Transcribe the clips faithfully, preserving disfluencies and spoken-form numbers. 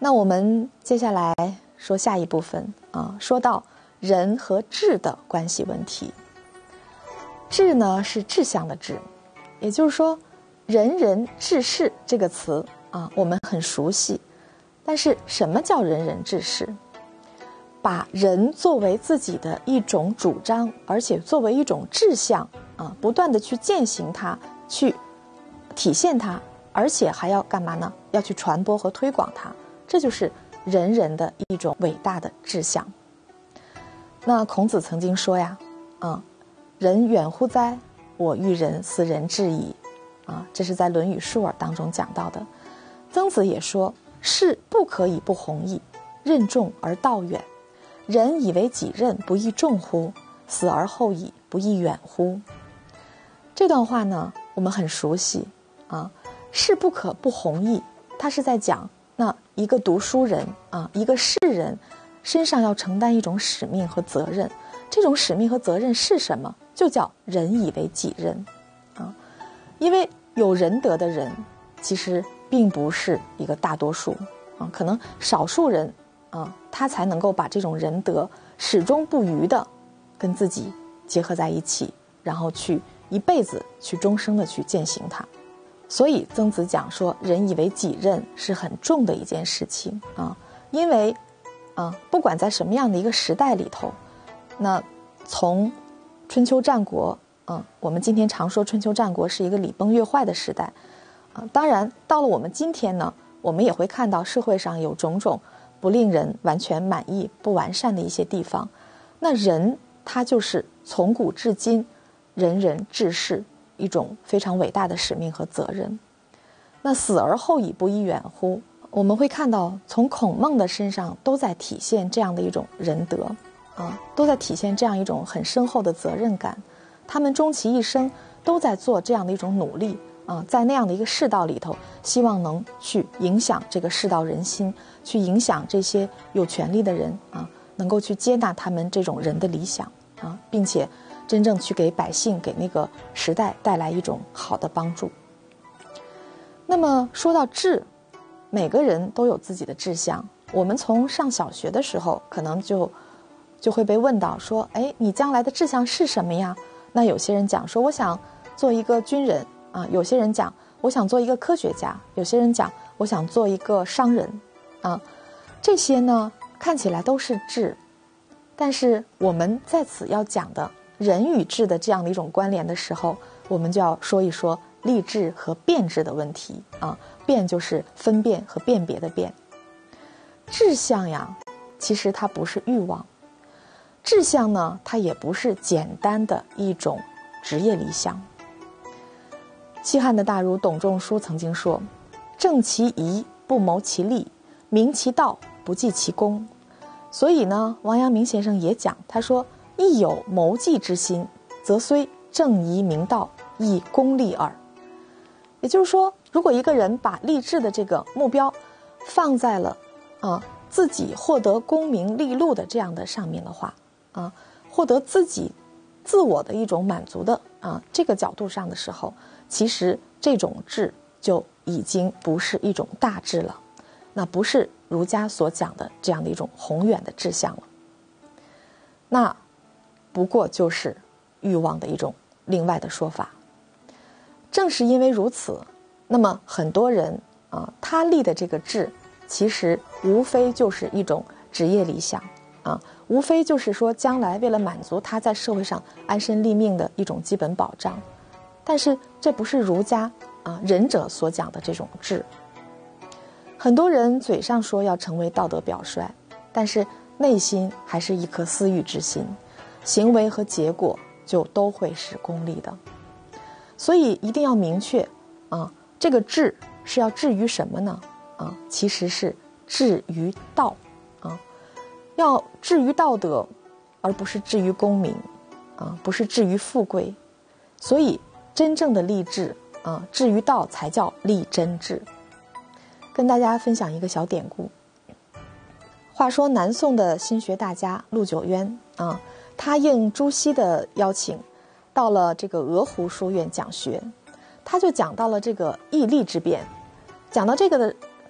那我们接下来说下一部分啊，说到人和智的关系问题。智呢是志向的志，也就是说仁人志士这个词啊，我们很熟悉。但是什么叫仁人志士？把仁作为自己的一种主张，而且作为一种志向啊，不断的去践行它，去体现它，而且还要干嘛呢？要去传播和推广它，这就是仁人的一种伟大的志向。那孔子曾经说呀，啊，人远乎哉？我欲人斯人至矣。啊，这是在《论语述尔》当中讲到的。曾子也说，士不可以不弘毅，任重而道远。人以为己任，不亦重乎？死而后已，不亦远乎？这段话呢，我们很熟悉啊。士不可不弘毅，他是在讲那一个读书人啊，一个士人身上要承担一种使命和责任。这种使命和责任是什么？就叫人以为己任啊。因为有仁德的人，其实并不是一个大多数啊，可能少数人啊，他才能够把这种仁德始终不渝的跟自己结合在一起，然后去一辈子去终生的去践行它。所以曾子讲说，人以为己任是很重的一件事情啊，因为啊，不管在什么样的一个时代里头，那从春秋战国，嗯，我们今天常说春秋战国是一个礼崩乐坏的时代啊。当然，到了我们今天呢，我们也会看到社会上有种种不令人完全满意、不完善的一些地方。那人他就是从古至今仁人志士一种非常伟大的使命和责任。那死而后已，不亦远乎？我们会看到从孔孟的身上都在体现这样的一种仁德啊，都在体现这样一种很深厚的责任感。他们终其一生都在做这样的一种努力啊，在那样的一个世道里头，希望能去影响这个世道人心，去影响这些有权利的人啊，能够去接纳他们这种人的理想啊，并且真正去给百姓、给那个时代带来一种好的帮助。那么说到志，每个人都有自己的志向。我们从上小学的时候，可能就就会被问到说，哎，你将来的志向是什么呀？那有些人讲说，我想做一个军人啊，有些人讲我想做一个科学家，有些人讲我想做一个商人啊。这些呢看起来都是志，但是我们在此要讲的人与志的这样的一种关联的时候，我们就要说一说立志和辨志的问题啊。辨就是分辨和辨别的辨。志向呀，其实它不是欲望，志向呢，它也不是简单的一种职业理想。西汉的大儒董仲舒曾经说，正其仪，不谋其利，明其道，不计其功。所以呢，王阳明先生也讲，他说，亦有谋计之心，则虽正仪明道，亦功利耳。也就是说，如果一个人把立志的这个目标放在了啊自己获得功名利禄的这样的上面的话啊，获得自己自我的一种满足的啊这个角度上的时候，其实这种志就已经不是一种大志了，那不是儒家所讲的这样的一种宏远的志向了，那不过就是欲望的一种另外的说法。正是因为如此，那么很多人啊，他立的这个志，其实无非就是一种职业理想啊，无非就是说将来为了满足他在社会上安身立命的一种基本保障。但是这不是儒家啊仁者所讲的这种志。很多人嘴上说要成为道德表率，但是内心还是一颗私欲之心，行为和结果就都会是功利的。所以一定要明确啊，这个志是要志于什么呢？啊，其实是志于道啊，要志于道德，而不是志于功名啊，不是志于富贵。所以真正的立志啊，志于道才叫立真志。跟大家分享一个小典故。话说南宋的心学大家陆九渊啊，他应朱熹的邀请，到了这个鹅湖书院讲学，他就讲到了这个义利之辩。讲到这个的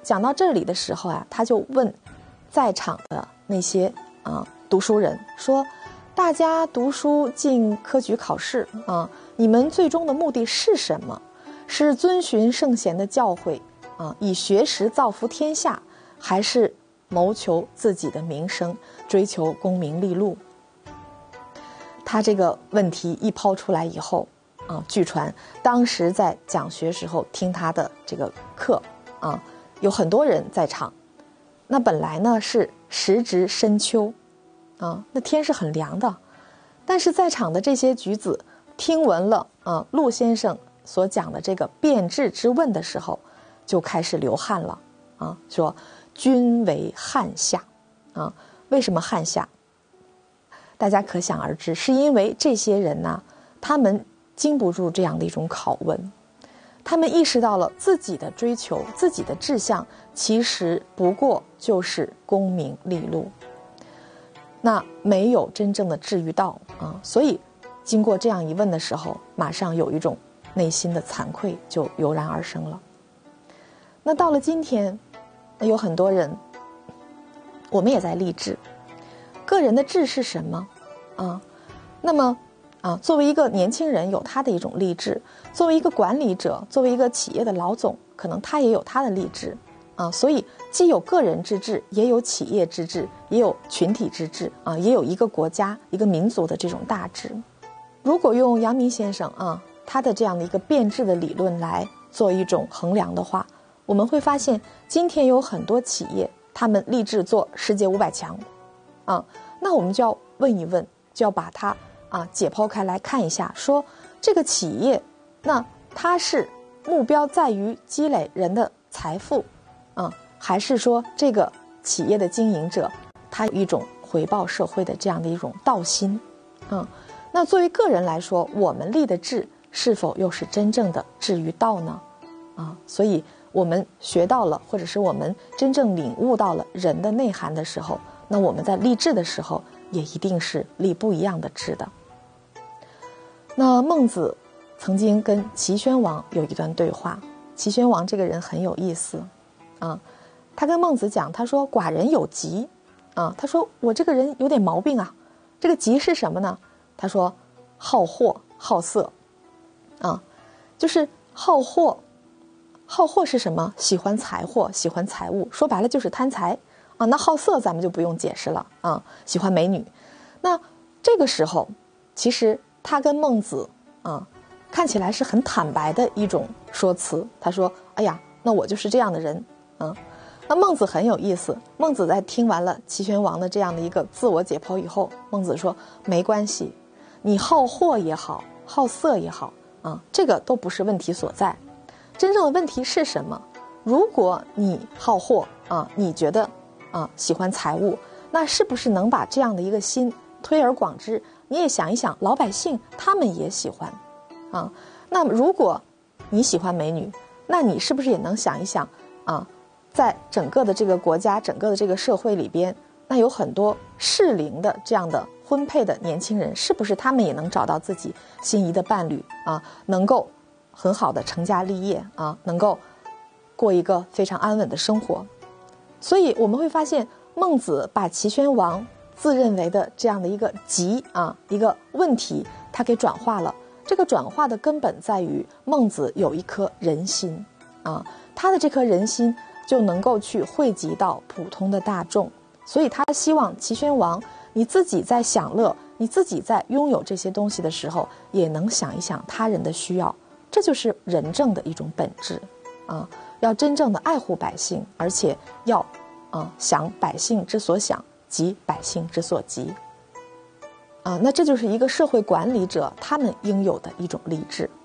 讲到这里的时候啊，他就问在场的那些啊读书人说：“大家读书进科举考试啊，你们最终的目的是什么？是遵循圣贤的教诲啊，以学识造福天下，还是谋求自己的名声，追求功名利禄？”他这个问题一抛出来以后啊，据传当时在讲学时候听他的这个课啊，有很多人在场。那本来呢是时值深秋啊，那天是很凉的，但是在场的这些举子听闻了啊陆先生所讲的这个辩质之问的时候，就开始流汗了啊，说君为汗下啊。为什么汗下？大家可想而知，是因为这些人呢、啊，他们经不住这样的一种拷问，他们意识到了自己的追求，自己的志向其实不过就是功名利禄，那没有真正的治愈道啊，所以经过这样一问的时候，马上有一种内心的惭愧就油然而生了。那到了今天，有很多人，我们也在立志，个人的志是什么啊？那么啊，作为一个年轻人有他的一种励志，作为一个管理者，作为一个企业的老总，可能他也有他的励志啊。所以既有个人之志，也有企业之志，也有群体之志啊，也有一个国家、一个民族的这种大志。如果用阳明先生啊他的这样的一个变质的理论来做一种衡量的话，我们会发现今天有很多企业，他们立志做世界五百强啊，那我们就要问一问，就要把它啊解剖开来看一下，说这个企业，那它是目标在于积累人的财富啊，还是说这个企业的经营者他有一种回报社会的这样的一种道心啊？那作为个人来说，我们立的志是否又是真正的志于道呢？啊，所以我们学到了，或者是我们真正领悟到了人的内涵的时候，那我们在立志的时候也一定是立不一样的志的。那孟子曾经跟齐宣王有一段对话，齐宣王这个人很有意思啊，他跟孟子讲，他说寡人有疾啊，他说我这个人有点毛病啊，这个疾是什么呢？他说好货好色啊，就是好货。好货是什么？喜欢财货，喜欢财物，说白了就是贪财啊。那好色咱们就不用解释了啊，喜欢美女。那这个时候，其实他跟孟子啊，看起来是很坦白的一种说辞。他说：“哎呀，那我就是这样的人啊。”那孟子很有意思，孟子在听完了齐宣王的这样的一个自我解剖以后，孟子说：“没关系，你好货也好，好色也好啊，这个都不是问题所在。真正的问题是什么？如果你好货啊，你觉得啊喜欢财物，那是不是能把这样的一个心推而广之？你也想一想，老百姓他们也喜欢啊。那如果你喜欢美女，那你是不是也能想一想啊，在整个的这个国家、整个的这个社会里边，那有很多适龄的这样的婚配的年轻人，是不是他们也能找到自己心仪的伴侣啊，能够很好的成家立业啊，能够过一个非常安稳的生活？所以我们会发现，孟子把齐宣王自认为的这样的一个疾啊一个问题，他给转化了。这个转化的根本在于孟子有一颗人心啊，他的这颗人心就能够去惠及到普通的大众。所以他希望齐宣王，你自己在享乐，你自己在拥有这些东西的时候，也能想一想他人的需要。这就是仁政的一种本质啊！要真正的爱护百姓，而且要啊想百姓之所想，急百姓之所急啊！那这就是一个社会管理者他们应有的一种励志。